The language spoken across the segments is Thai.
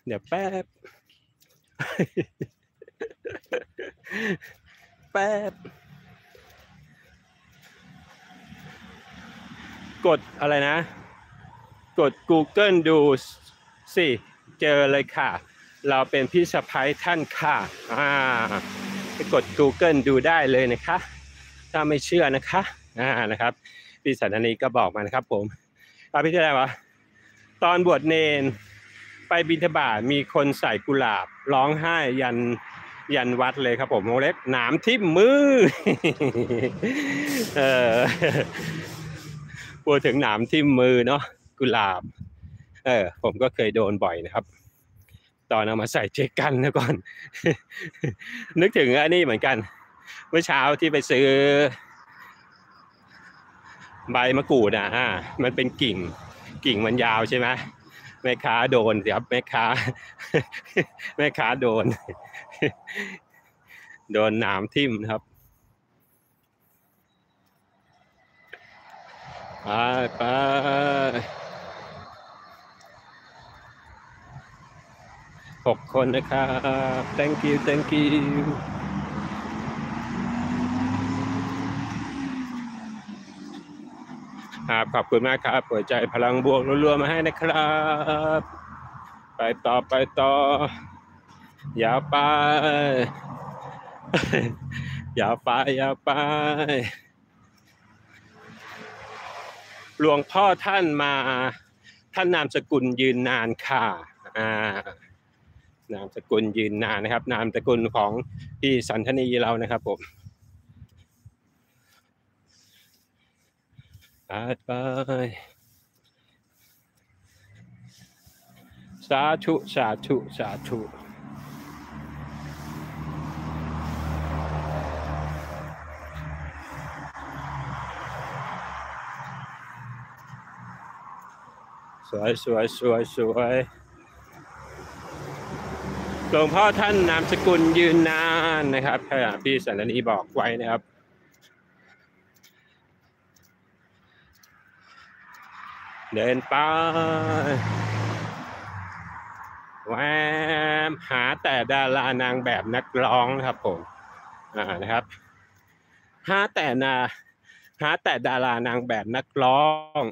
เดี๋ยวแป๊บ แป๊บกดอะไรนะกด Google ดูสิเจอเลยค่ะเราเป็นพี่สะใภ้ท่านค่ะไปกด Google ดูได้เลยนะคะถ้าไม่เชื่อนะคะนะครับพี่สันนีก็บอกมานะครับผมพี่ที่ไหนวะตอนบวชเนนไปบิณฑบาตมีคนใส่กุหลาบร้องไห้ยันวัดเลยครับผมวงเล็บหนามทิ่มมือ พูดถึงหนามทิ่มมือเนาะกุหลาบผมก็เคยโดนบ่อยนะครับตอนเอามาใส่เจกันนะก่อน นึกถึงอันนี้เหมือนกันเมื่อเช้าที่ไปซื้อใบมะกรูดมันเป็นกิ่งมันยาวใช่ไหมแม่ค้าโดนครับแม่ค้าโดน โดนหนามทิ่มนะครับไป6 คนนะครับ thank you ขอบคุณมากครับหัวใจพลังบวกรัวๆมาให้นะครับไปต่ออย่าไปหลวงพ่อท่านมาท่านนามสกุลยืนนานค่ะนามสกุลยืนนานนะครับนามสกุลของพี่สันทนีเรานะครับผมไปสาธุสวยหลวงพ่อท่านนามสกุลยืนนานนะครับพี่สันนีบอกไว้นะครับเดินไปแวมหาแต่ดารานางแบบนักร้องครับผมนะครับหาแต่ดารานางแบบนักร้อง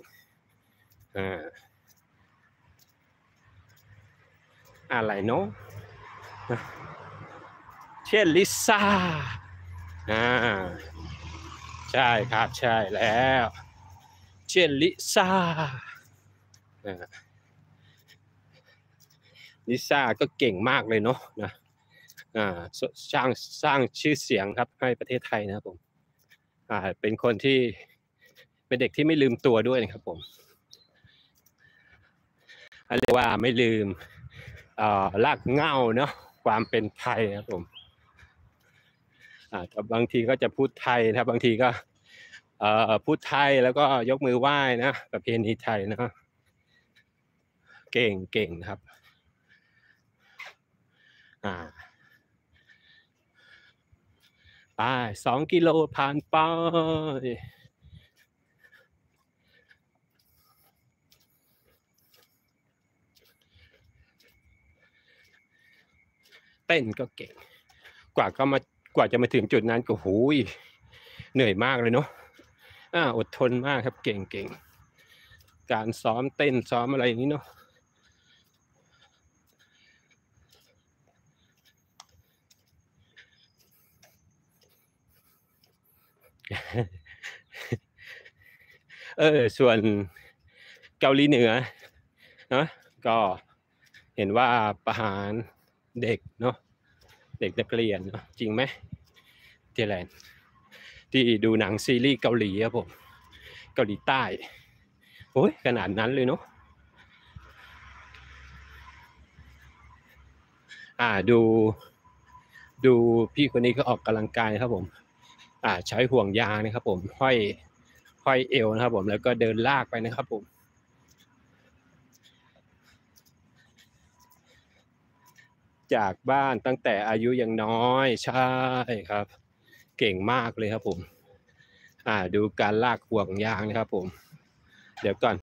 อะไรเนาะเช่นลิซ่าใช่ครับใช่แล้วเช่นลิซ่าลิซ่าก็เก่งมากเลยเนาะนะสร้างชื่อเสียงครับให้ประเทศไทยนะครับผมเป็นคนที่เป็นเด็กที่ไม่ลืมตัวด้วยนะครับผมเรียกว่าไม่ลืมรากเหง้าเนาะความเป็นไทยครับผมแต่บางทีก็จะพูดไทยนะครับบางทีก็พูดไทยแล้วก็ยกมือไหว้นะประเพณีไทยนะเก่งนะครับไป2 กิโลผ่านไปเต้นก็เก่งกว่าจะมาถึงจุดนั้นก็หูยเหนื่อยมากเลยเนาะอดทนมากครับเก่งการซ้อมเต้นซ้อมอะไรอย่างนี้เนาะส่วนเกาหลีเหนือนะก็เห็นว่าประหารเด็กเนาะเด็กนักเรียนเนาะจริงไหมเทแลนด์ที่ดูหนังซีรีส์เกาหลีครับผมเกาหลีใต้โอ้ยขนาดนั้นเลยเนาะดูพี่คนนี้ก็ออกกำลังกายครับผมใช้ห่วงยางนะครับผมห้อยเอวนะครับผมแล้วก็เดินลากไปนะครับผมจากบ้านตั้งแต่อายุยังน้อยใช่ครับเก่งมากเลยครับผมดูการลากห่วงยางนะครับผมเดี๋ยวก่อน